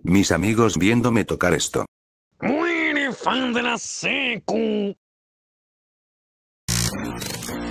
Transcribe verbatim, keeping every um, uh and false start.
Mis amigos viéndome tocar esto. ¡Muere, fan de la secu!